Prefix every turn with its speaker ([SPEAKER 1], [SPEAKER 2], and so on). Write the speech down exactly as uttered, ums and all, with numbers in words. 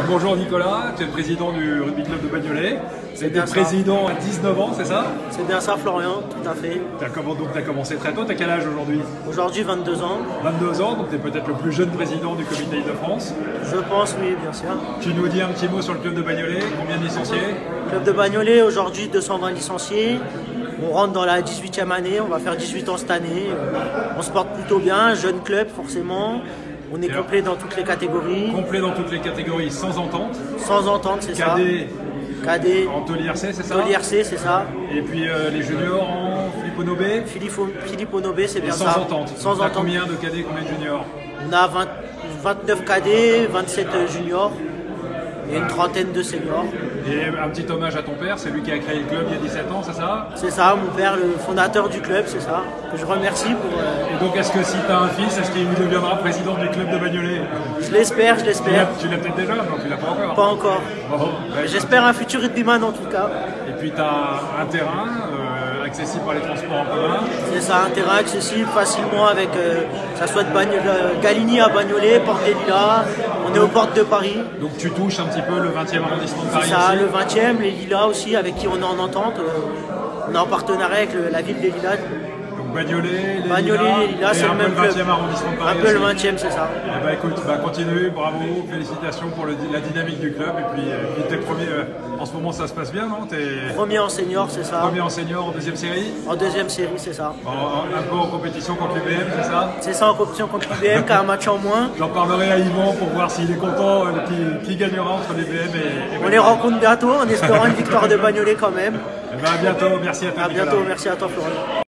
[SPEAKER 1] bonjour Nicolas, tu es le président du rugby club de Bagnolet. Tu été
[SPEAKER 2] bien
[SPEAKER 1] président à dix-neuf ans, c'est ça?
[SPEAKER 2] C'est bien ça, Florian, tout à fait.
[SPEAKER 1] As comment, donc tu as commencé très tôt, tu as quel âge aujourd'hui?
[SPEAKER 2] Aujourd'hui, vingt-deux ans.
[SPEAKER 1] vingt-deux ans, donc tu es peut-être le plus jeune président du comité Île-de-France.
[SPEAKER 2] Je pense, oui, bien sûr.
[SPEAKER 1] Tu nous dis un petit mot sur le club de Bagnolet, combien de licenciés?
[SPEAKER 2] Club de Bagnolet, aujourd'hui deux cent vingt licenciés. On rentre dans la dix-huitième année, on va faire dix-huit ans cette année. On se porte plutôt bien, jeune club forcément. On est
[SPEAKER 1] Et
[SPEAKER 2] complet dans toutes les catégories.
[SPEAKER 1] Complet dans toutes les catégories, sans entente.
[SPEAKER 2] Sans entente, c'est ça.
[SPEAKER 1] Cadet,
[SPEAKER 2] Cadet.
[SPEAKER 1] en Toli R C, c'est ça?
[SPEAKER 2] Toli R C, c'est ça.
[SPEAKER 1] Et puis euh, les juniors en Philippe Onobé.
[SPEAKER 2] Philippe, Philippe Onobé, c'est bien
[SPEAKER 1] sans
[SPEAKER 2] ça.
[SPEAKER 1] Entente.
[SPEAKER 2] Sans
[SPEAKER 1] Donc,
[SPEAKER 2] entente.
[SPEAKER 1] combien de cadets, combien de juniors?
[SPEAKER 2] On a vingt, vingt-neuf cadets, vingt-sept juniors et une trentaine de seniors.
[SPEAKER 1] Et un petit hommage à ton père, c'est lui qui a créé le club il y a dix-sept ans, c'est ça?
[SPEAKER 2] C'est ça, mon père, le fondateur du club, c'est ça, que je remercie pour... Euh...
[SPEAKER 1] Et donc est-ce que si tu as un fils, est-ce qu'il deviendra président du club de Bagnolet?
[SPEAKER 2] Je l'espère, je l'espère.
[SPEAKER 1] Tu l'as peut-être déjà? Non, tu l'as pas encore.
[SPEAKER 2] Pas encore.
[SPEAKER 1] Bon, ben,
[SPEAKER 2] j'espère un futur rugbyman en tout cas.
[SPEAKER 1] Et puis tu as un terrain euh, accessible par les transports en commun.
[SPEAKER 2] C'est ça, un terrain accessible facilement avec, euh, ça soit de Bagn euh, Galigny à Bagnolet, Porte des Lilas, on est aux portes de Paris.
[SPEAKER 1] Donc tu touches un petit peu le vingtième arrondissement de Paris.
[SPEAKER 2] C'est ça,
[SPEAKER 1] aussi.
[SPEAKER 2] le vingtième, les Lilas aussi, avec qui on est en entente. Euh, on est en partenariat avec le, la ville des Lilas.
[SPEAKER 1] Donc Bagnolet, les
[SPEAKER 2] Bagnolet,
[SPEAKER 1] Lilas,
[SPEAKER 2] les Lilas, c'est le même
[SPEAKER 1] le vingtième arrondissement de Paris.
[SPEAKER 2] Un peu
[SPEAKER 1] aussi.
[SPEAKER 2] le vingtième, c'est ça.
[SPEAKER 1] Eh ben, écoute, bah, continue, bravo, félicitations pour le, la dynamique du club. Et puis, euh, puis t'es premier, euh, en ce moment ça se passe bien, non? Es
[SPEAKER 2] Premier en senior, c'est ça.
[SPEAKER 1] Premier en senior, en deuxième série?
[SPEAKER 2] En deuxième série, c'est ça.
[SPEAKER 1] En, en, un peu en compétition contre l'U B M, c'est ça?
[SPEAKER 2] C'est ça, en compétition contre l'U B M, qui a un match en moins.
[SPEAKER 1] J'en parlerai à Yvan pour voir s'il est content, euh, qui, qui gagnera entre l'U B M et, et
[SPEAKER 2] On les rencontre bientôt en espérant une victoire de Bagnolet quand même.
[SPEAKER 1] Eh ben, à bientôt, merci à toi.
[SPEAKER 2] À
[SPEAKER 1] Nicolas.
[SPEAKER 2] bientôt, merci à toi Florian.